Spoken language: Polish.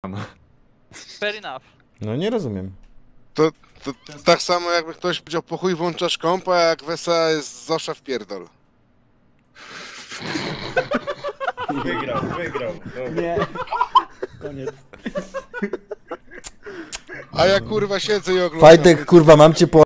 Fair enough. No nie rozumiem. To tak samo jakby ktoś powiedział po chuj włączasz kompa, jak Wesa jest Zosza w pierdol. Wygrał. No. Nie. Koniec. A ja kurwa siedzę i oglądam. Fajtek, kurwa, mam cię po